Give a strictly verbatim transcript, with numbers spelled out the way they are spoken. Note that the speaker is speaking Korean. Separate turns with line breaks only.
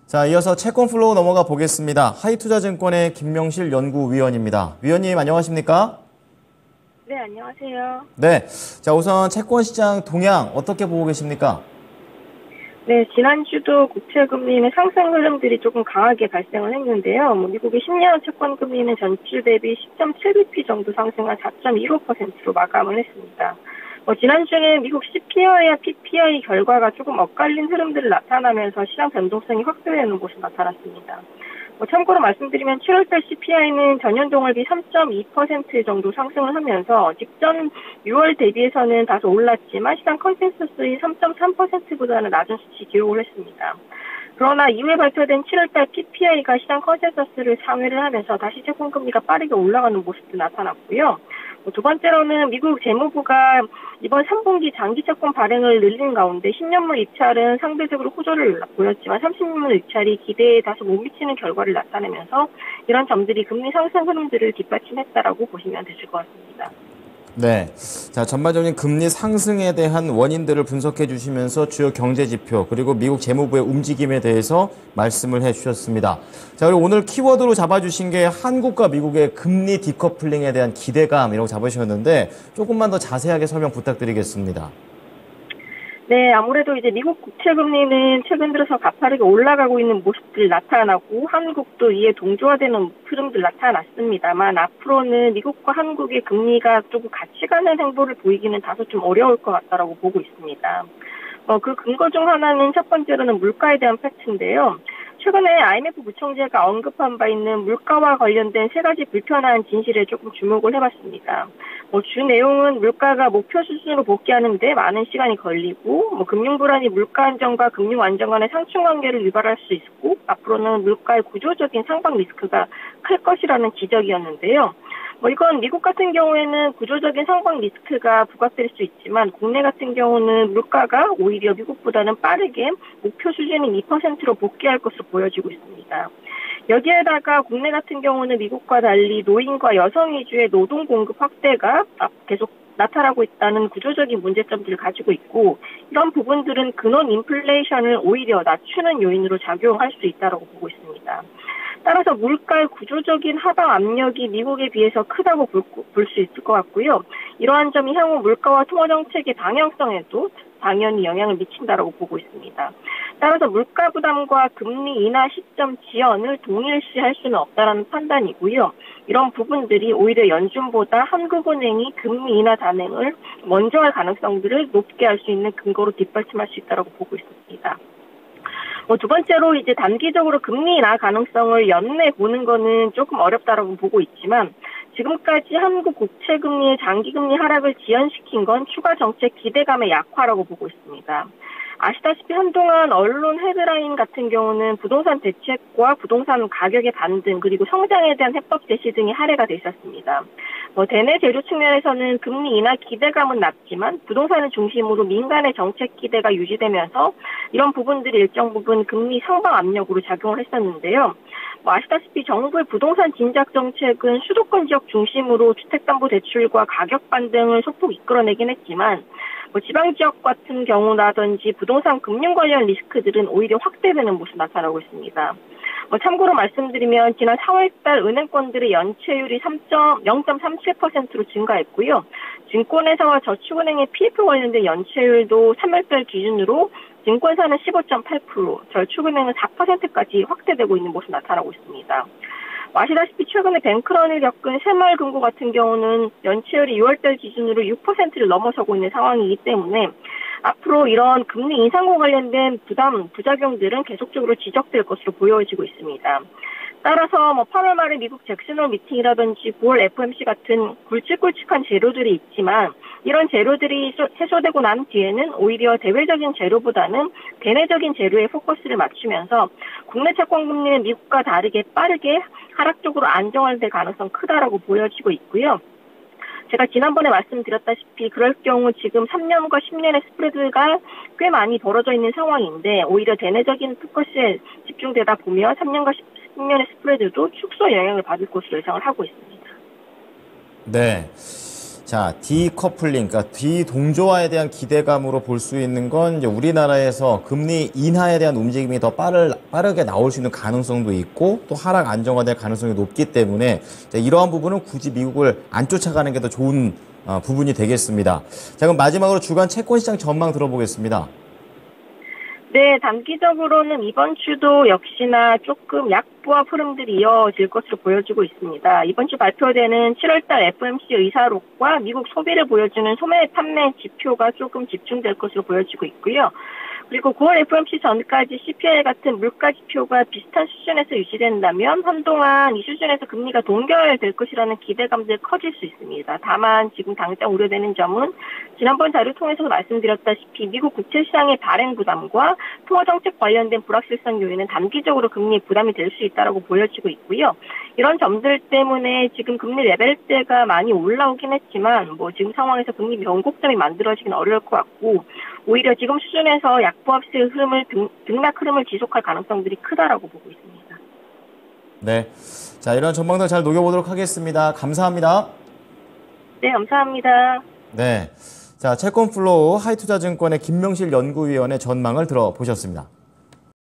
자, 이어서 채권 플로우 넘어가 보겠습니다. 하이투자증권의 김명실 연구위원입니다. 위원님 안녕하십니까?
네, 안녕하세요.
네, 자 우선 채권 시장 동향 어떻게 보고 계십니까?
네, 지난주도 국채금리는 상승 흐름들이 조금 강하게 발생을 했는데요. 뭐 미국의 십 년 채권 금리는 전주 대비 십 점 칠 비피 정도 상승한 사 점 일오 퍼센트로 마감을 했습니다. 뭐 지난주는 미국 씨피아이와 피피아이 결과가 조금 엇갈린 흐름들을 나타나면서 시장 변동성이 확대되는 모습이 나타났습니다. 뭐 참고로 말씀드리면 칠월달 씨피아이는 전년 동월비 삼 점 이 퍼센트 정도 상승을 하면서 직전 유월 대비해서는 다소 올랐지만 시장 컨센서스의 삼 점 삼 퍼센트보다는 낮은 수치 기록을 했습니다. 그러나 이후에 발표된 칠월달 피피아이가 시장 컨센서스를 상회를 하면서 다시 채권금리가 빠르게 올라가는 모습도 나타났고요. 두 번째로는 미국 재무부가 이번 삼 분기 장기 채권 발행을 늘리는 가운데 십 년물 입찰은 상대적으로 호조를 보였지만 삼십 년물 입찰이 기대에 다소 못 미치는 결과를 나타내면서 이런 점들이 금리 상승 흐름들을 뒷받침했다라고 보시면 되실 것 같습니다.
네, 자 전반적인 금리 상승에 대한 원인들을 분석해 주시면서 주요 경제 지표 그리고 미국 재무부의 움직임에 대해서 말씀을 해주셨습니다. 자 그리고 오늘 키워드로 잡아주신 게 한국과 미국의 금리 디커플링에 대한 기대감이라고 잡으셨는데 조금만 더 자세하게 설명 부탁드리겠습니다.
네, 아무래도 이제 미국 국채 금리는 최근 들어서 가파르게 올라가고 있는 모습들 나타나고 한국도 이에 동조화되는 흐름들 나타났습니다만 앞으로는 미국과 한국의 금리가 조금 같이 가는 행보를 보이기는 다소 좀 어려울 것 같다라고 보고 있습니다. 어, 그 근거 중 하나는 첫 번째로는 물가에 대한 팩트인데요. 최근에 아이엠에프 부총재가 언급한 바 있는 물가와 관련된 세 가지 불편한 진실에 조금 주목을 해봤습니다. 뭐 주 내용은 물가가 목표 수준으로 복귀하는데 많은 시간이 걸리고, 뭐 금융 불안이 물가 안정과 금융 안정 간의 상충 관계를 유발할 수 있고, 앞으로는 물가의 구조적인 상방 리스크가 클 것이라는 지적이었는데요. 뭐 이건 미국 같은 경우에는 구조적인 상방 리스크가 부각될 수 있지만 국내 같은 경우는 물가가 오히려 미국보다는 빠르게 목표 수준인 이 퍼센트로 복귀할 것으로 보여지고 있습니다. 여기에다가 국내 같은 경우는 미국과 달리 노인과 여성 위주의 노동 공급 확대가 계속 나타나고 있다는 구조적인 문제점들을 가지고 있고 이런 부분들은 근원 인플레이션을 오히려 낮추는 요인으로 작용할 수 있다고 보고 있습니다. 따라서 물가의 구조적인 하방 압력이 미국에 비해서 크다고 볼 수 있을 것 같고요. 이러한 점이 향후 물가와 통화 정책의 방향성에도 당연히 영향을 미친다고 보고 있습니다. 따라서 물가 부담과 금리 인하 시점 지연을 동일시할 수는 없다는 판단이고요. 이런 부분들이 오히려 연준보다 한국은행이 금리 인하 단행을 먼저 할 가능성들을 높게 할 수 있는 근거로 뒷받침할 수 있다고 보고 있습니다. 뭐 두 번째로 이제 단기적으로 금리 인하 가능성을 연내 보는 거는 조금 어렵다라고 보고 있지만 지금까지 한국 국채 금리의 장기 금리 하락을 지연시킨 건 추가 정책 기대감의 약화라고 보고 있습니다. 아시다시피 한동안 언론 헤드라인 같은 경우는 부동산 대책과 부동산 가격의 반등 그리고 성장에 대한 해법 제시 등이 할애가 돼 있었습니다. 뭐 대내 재료 측면에서는 금리 인하 기대감은 낮지만 부동산을 중심으로 민간의 정책 기대가 유지되면서 이런 부분들이 일정 부분 금리 상방 압력으로 작용을 했었는데요. 뭐 아시다시피 정부의 부동산 진작 정책은 수도권 지역 중심으로 주택담보대출과 가격 반등을 소폭 이끌어내긴 했지만 뭐 지방 지역 같은 경우라든지 부동산 금융 관련 리스크들은 오히려 확대되는 모습 나타나고 있습니다. 뭐 참고로 말씀드리면 지난 사월달 은행권들의 연체율이 영 점 삼칠 퍼센트로 증가했고요. 증권회사와 저축은행의 피에프 관련된 연체율도 삼월달 기준으로 증권사는 십오 점 팔 퍼센트, 저축은행은 사 퍼센트까지 확대되고 있는 모습 나타나고 있습니다. 아시다시피 최근에 뱅크런을 겪은 새마을금고 같은 경우는 연체율이 유월달 기준으로 육 퍼센트를 넘어서고 있는 상황이기 때문에 앞으로 이런 금리 인상과 관련된 부담, 부작용들은 계속적으로 지적될 것으로 보여지고 있습니다. 따라서 뭐 팔월 말에 미국 잭슨홀 미팅이라든지 구월 에프오엠씨 같은 굵직굵직한 재료들이 있지만 이런 재료들이 해소되고 난 뒤에는 오히려 대외적인 재료보다는 대내적인 재료에 포커스를 맞추면서 국내 채권 금리는 미국과 다르게 빠르게 하락 쪽으로 안정화될 가능성 크다라고 보여지고 있고요. 제가 지난번에 말씀드렸다시피 그럴 경우 지금 삼 년과 십 년의 스프레드가 꽤 많이 벌어져 있는 상황인데 오히려 대내적인 포커스에 집중되다 보면 삼 년과 십 년의 스프레드도 축소 영향을 받을 것으로 예상을 하고 있습니다.
네. 자, 디커플링, 그러니까 디동조화에 대한 기대감으로 볼 수 있는 건 이제 우리나라에서 금리 인하에 대한 움직임이 더 빠르, 빠르게 나올 수 있는 가능성도 있고 또 하락 안정화될 가능성이 높기 때문에 이러한 부분은 굳이 미국을 안 쫓아가는 게 더 좋은 어, 부분이 되겠습니다. 자, 그럼 마지막으로 주간 채권 시장 전망 들어보겠습니다.
네, 단기적으로는 이번 주도 역시나 조금 약보합 흐름들이 이어질 것으로 보여지고 있습니다. 이번 주 발표되는 칠월달 에프오엠씨 의사록과 미국 소비를 보여주는 소매 판매 지표가 조금 집중될 것으로 보여지고 있고요. 그리고 구월 에프오엠씨 전까지 씨피아이 같은 물가 지표가 비슷한 수준에서 유지된다면 한동안 이 수준에서 금리가 동결될 것이라는 기대감들이 커질 수 있습니다. 다만 지금 당장 우려되는 점은 지난번 자료 통해서 말씀드렸다시피 미국 국채 시장의 발행 부담과 통화 정책 관련된 불확실성 요인은 단기적으로 금리 부담이 될 수 있다고 보여지고 있고요. 이런 점들 때문에 지금 금리 레벨대가 많이 올라오긴 했지만 뭐 지금 상황에서 금리 변곡점이 만들어지긴 어려울 것 같고 오히려 지금 수준에서 약보합식 흐름을 등, 등락 흐름을 지속할 가능성들이 크다라고 보고 있습니다.
네, 자 이런 전망들 잘 녹여보도록 하겠습니다. 감사합니다.
네, 감사합니다.
네, 자 채권플로우 하이투자증권의 김명실 연구위원의 전망을 들어보셨습니다.